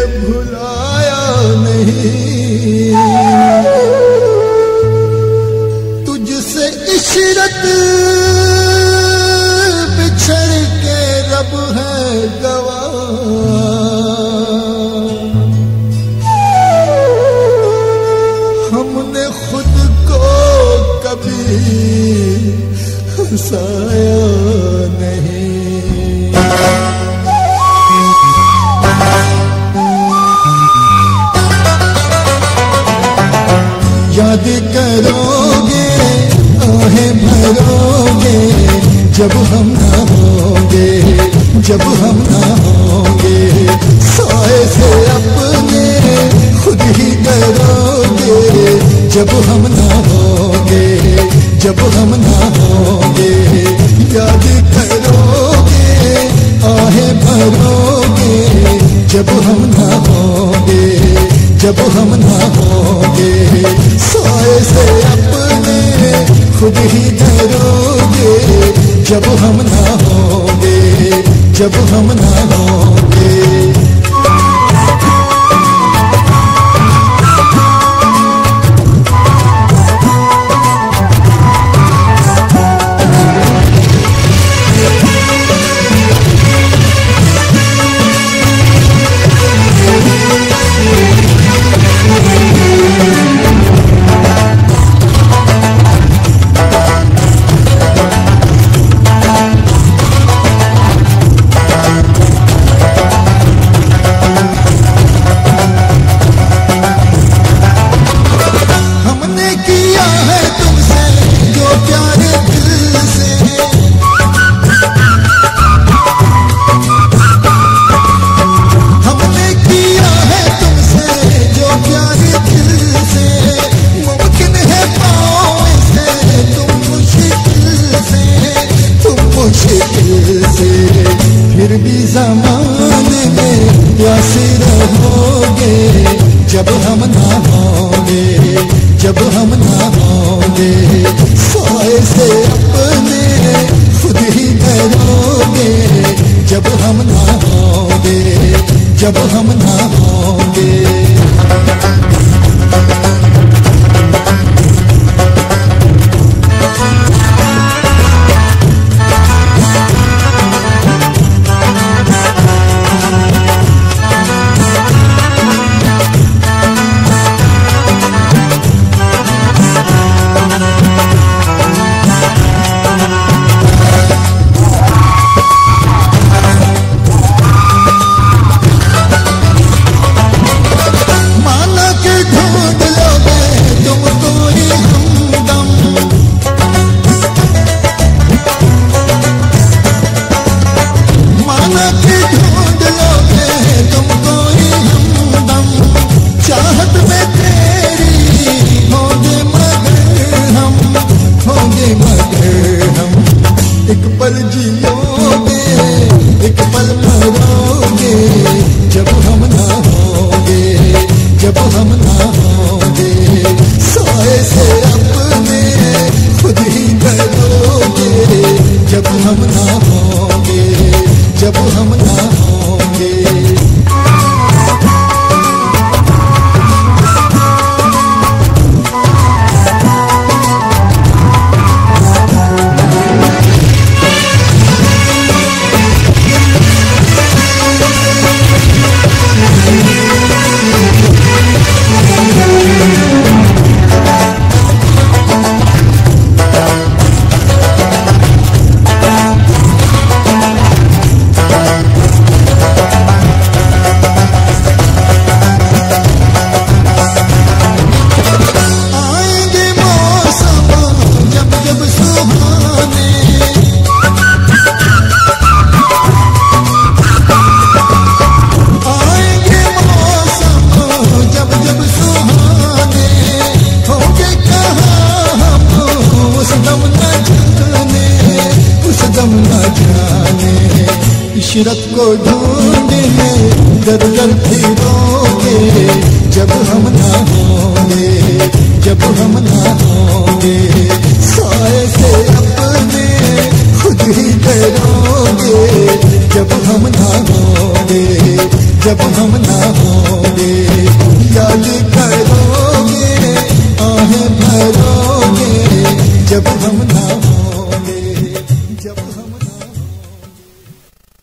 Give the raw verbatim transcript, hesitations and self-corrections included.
भुलाया नहीं, तुझसे इशरत बिछड़ के रब है गवाह। हमने खुद को कभी हंसाया नहीं। याद करोगे आहें भरोगे जब हम ना होंगे, जब हम ना होंगे। साए से अपने खुद ही डरोगे जब हम ना होंगे, जब हम ना होंगे। याद करोगे आहें भरोगे जब हम ना होंगे, जब हम ना होंगे। साए से अपने खुद ही डरोगे जब हम ना होंगे, जब हम ना होंगे। फिर भी ज़माने में प्यासे रहोगे जब हम ना होंगे, जब हम ना होंगे। साए से अपने खुद ही डरोगे जब हम ना होंगे, जब हम ना होंगे। एक पल जियोगे एक पल मरोगे जब हम ना होंगे, जब हम ना होंगे। साए से अपने खुद ही डरोगे जब हम ना होंगे, जब हम ना होंगे। इशरत को ढूंढने दर दर फिरोगे जब हम ना होंगे, जब हम ना होंगे। साए से अपने खुद ही डरोगे जब हम ना होंगे, जब हम ना होंगे, याद करो